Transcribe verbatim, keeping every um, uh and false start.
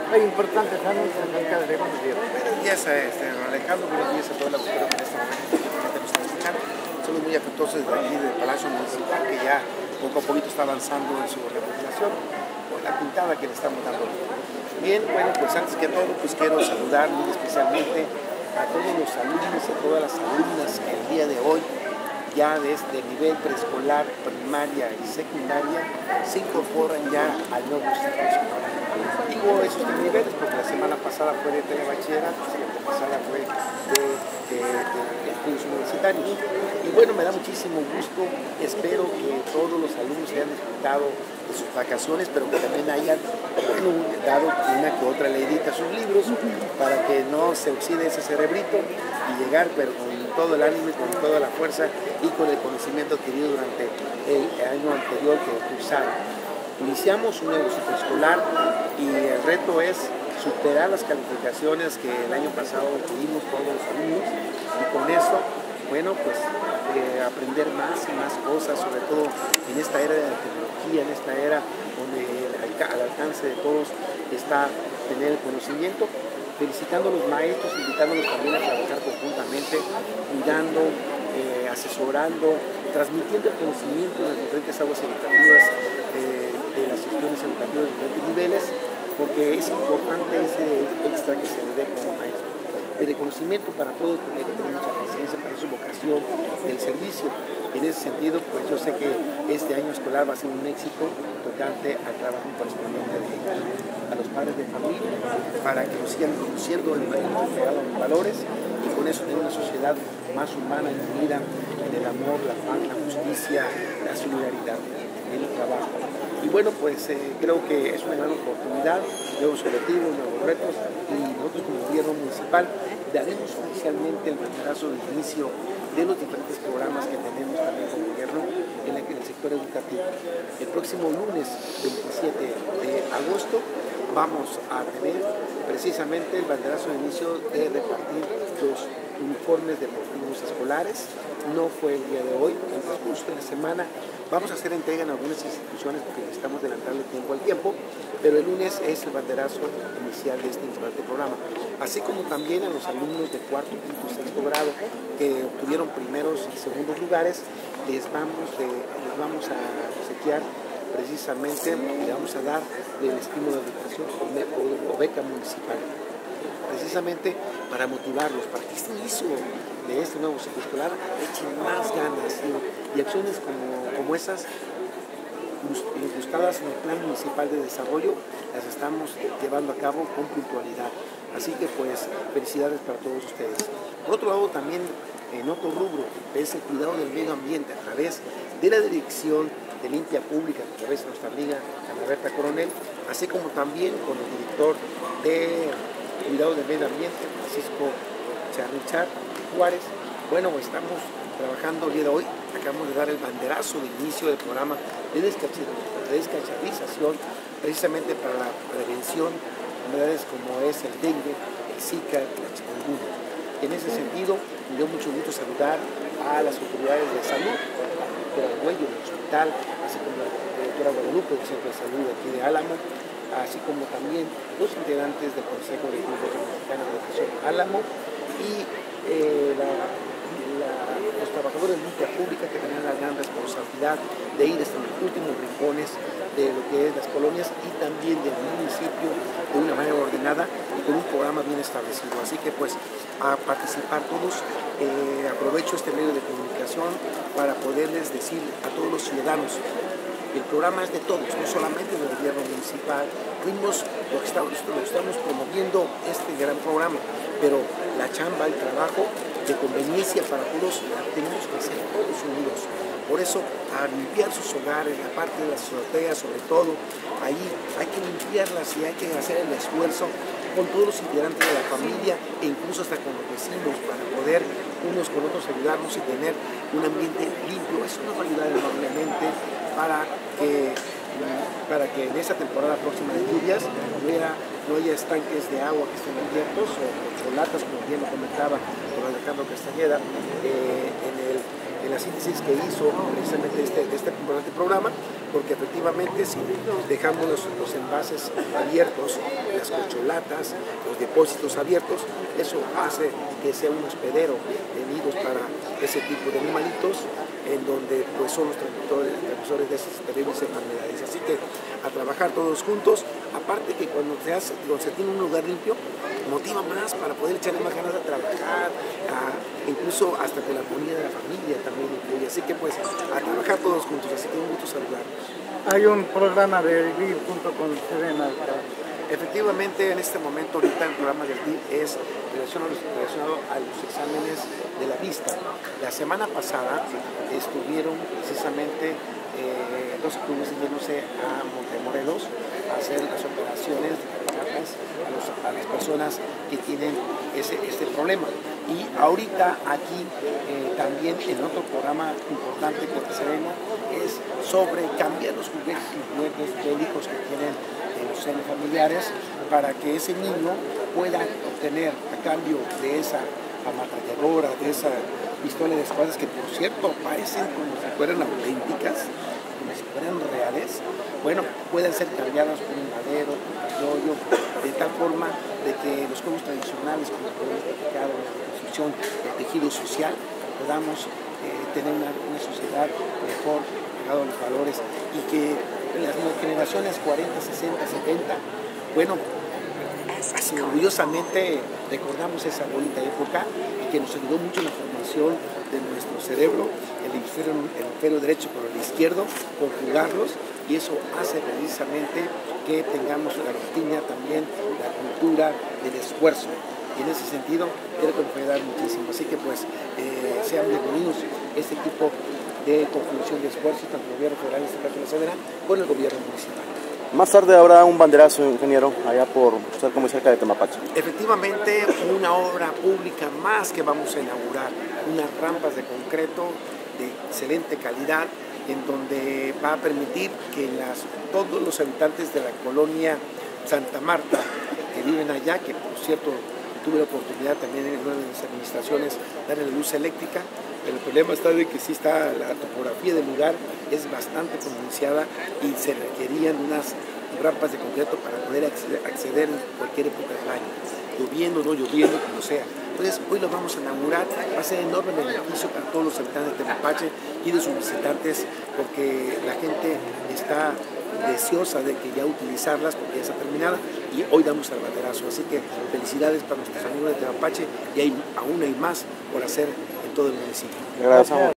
Hay importantes anuncios acerca de buenos días. Buenos días, este, Alejandro, buenos días a todo el auditorio que en este momento nos está escuchando. Somos muy afectuosos desde aquí del Palacio Municipal, que ya poco a poquito está avanzando en su remodelación, con la pintada que le estamos dando. Bien, bueno, pues antes que todo, pues quiero saludar muy especialmente a todos los alumnos y a todas las alumnas que el día de hoy, ya desde nivel preescolar, primaria y secundaria, se incorporan ya al nuevo ciclo escolar. Digo esos tres niveles porque la semana pasada fue de telebachillerato, la semana pasada fue de, de, de, de estudios universitarios. Y bueno, me da muchísimo gusto, espero que todos los alumnos hayan disfrutado de sus vacaciones, pero que también hayan bueno, dado una que otra leidita a sus libros para que no se oxide ese cerebrito y llegar pero con todo el ánimo, con toda la fuerza y con el conocimiento adquirido durante el año anterior que cursaron. Iniciamos un nuevo ciclo escolar y el reto es superar las calificaciones que el año pasado tuvimos todos los alumnos y con eso, bueno, pues eh, aprender más y más cosas, sobre todo en esta era de la tecnología, en esta era donde el, al alcance de todos está tener el conocimiento, felicitando a los maestros, invitándolos también a trabajar conjuntamente, cuidando, eh, asesorando, transmitiendo el conocimiento de las diferentes aguas educativas, eh, de las gestiones educativas de diferentes niveles, porque es importante ese extra que se le dé como maestro. El reconocimiento para todos, porque hay que tener mucha paciencia para su vocación del servicio. En ese sentido, pues yo sé que este año escolar va a ser un éxito tocante al trabajo correspondiente de ellos. A los padres de familia, para que nos sigan conociendo en los valores y con eso tener una sociedad más humana y unida en el amor, la paz, la justicia, la solidaridad en el trabajo. Y bueno, pues eh, creo que es una gran oportunidad, nuevos objetivos, nuevos retos, y nosotros como gobierno municipal daremos oficialmente el banderazo de inicio de los diferentes programas que tenemos también como gobierno en el, en el sector educativo. El próximo lunes veintisiete de agosto vamos a tener precisamente el banderazo de inicio de repartir los uniformes deportivos escolares. No fue el día de hoy, en el transcurso de la semana vamos a hacer entrega en algunas instituciones porque necesitamos adelantarle tiempo al tiempo, pero el lunes es el banderazo inicial de este importante programa, así como también a los alumnos de cuarto, quinto y sexto grado que obtuvieron primeros y segundos lugares, les vamos, de, les vamos a obsequiar precisamente, le vamos a dar el estímulo de educación o, o beca municipal, precisamente para motivarlos, para que este inicio de este nuevo ciclo escolar echen más ganas, ¿no? Y acciones como, como esas, buscadas en el Plan Municipal de Desarrollo, las estamos llevando a cabo con puntualidad. Así que pues felicidades para todos ustedes. Por otro lado también en otro rubro, es el cuidado del medio ambiente a través de la Dirección de Limpia Pública, a través de nuestra amiga Ana Berta Coronel, así como también con el director de Cuidado del Medio Ambiente, Francisco Charrichar Juárez. Bueno, estamos trabajando el día de hoy, acabamos de dar el banderazo de inicio del programa de descacharización, precisamente para la prevención de enfermedades como es el dengue, el zika, la chikungunya. En ese sentido, me dio mucho gusto saludar a las autoridades de salud, la doctora Arguello del hospital, así como la doctora Guadalupe del Centro de Salud aquí de Álamo, así como también los integrantes del Consejo de Grupo Mexicano de Educación Álamo y eh, la, la, los trabajadores de limpia pública que tenían la gran responsabilidad de ir hasta los últimos rincones de lo que es las colonias y también del municipio de una manera ordenada y con un programa bien establecido. Así que pues a participar todos, eh, aprovecho este medio de comunicación para poderles decir a todos los ciudadanos, el programa es de todos, no solamente del gobierno municipal. Fuimos lo que estamos, lo estamos promoviendo este gran programa, pero la chamba, el trabajo de conveniencia para todos la tenemos que hacer todos unidos. Por eso, a limpiar sus hogares, la parte de las azoteas sobre todo, ahí hay que limpiarlas y hay que hacer el esfuerzo con todos los integrantes de la familia e incluso hasta con los vecinos para poder unos con otros ayudarnos y tener un ambiente limpio. Eso nos va a ayudar enormemente para que, para que en esa temporada próxima de lluvias no haya, no haya estanques de agua que estén abiertos o, o latas, como bien lo comentaba don Alejandro Castañeda, eh, en el en la síntesis que hizo precisamente este, este importante programa, porque efectivamente si dejamos los, los envases abiertos, las corcholatas, los depósitos abiertos, eso hace que sea un hospedero de nidos para ese tipo de animalitos, en donde pues son los transmisores, transmisores de esas terribles enfermedades. Así que a trabajar todos juntos, aparte que cuando se, hace, cuando se tiene un lugar limpio, motiva más para poder echarle más ganas a trabajar, a, incluso hasta con la armonía de la familia también incluye. Así que pues a trabajar todos juntos, así que un gusto saludarlos. Hay un programa de D I F junto con Sedena. Efectivamente, en este momento ahorita el programa del D I F es relacionado, relacionado a los exámenes de la vista. La semana pasada estuvieron precisamente eh, dos clubes yéndose a Montemorelos a hacer las operaciones de cataratas a, los, a las personas que tienen ese, este problema. Y ahorita aquí eh, también en otro programa importante con Sedena es sobre cambiar los juguetes y juguetes bélicos que tienen en los senos familiares para que ese niño pueda obtener a cambio de esa ametralladora, de esa pistola de espadas que por cierto parecen como si fueran auténticas, como si fueran reales, bueno, pueden ser cambiadas por un madero, por un rollo, de tal forma de que los juegos tradicionales, como podemos platicar, la reconstrucción del tejido social, podamos eh, tener una, una sociedad mejor, pegada a los valores, y que las generaciones cuarenta, sesenta, setenta, bueno, así orgullosamente recordamos esa bonita época y que nos ayudó mucho en la formación de nuestro cerebro, el hemisferio, el hemisferio derecho con el izquierdo, conjugarlos, y eso hace precisamente que tengamos la rutina también, la cultura del esfuerzo. Y en ese sentido creo que nos puede dar muchísimo. Así que pues eh, sean bienvenidos este tipo de conjunción de esfuerzos, tanto el gobierno federal, en este caso la Sedena, con el gobierno municipal. Más tarde habrá un banderazo, ingeniero, allá por cerca, muy cerca de Temapache. Efectivamente, una obra pública más que vamos a inaugurar, unas rampas de concreto de excelente calidad, en donde va a permitir que las, todos los habitantes de la colonia Santa Marta que viven allá, que por cierto tuve la oportunidad también en una de las administraciones de darle luz eléctrica, pero el problema está de que sí está la topografía del lugar, es bastante pronunciada y se requerían unas rampas de concreto para poder acceder en cualquier época del año, lloviendo, no lloviendo, como sea. Entonces hoy lo vamos a inaugurar, va a ser enorme beneficio para todos los habitantes de Temapache y de sus visitantes, porque la gente está deseosa de que ya utilizarlas porque ya está terminada y hoy damos el banderazo. Así que felicidades para nuestros amigos de Temapache y hay, aún hay más por hacer en todo el municipio. Gracias.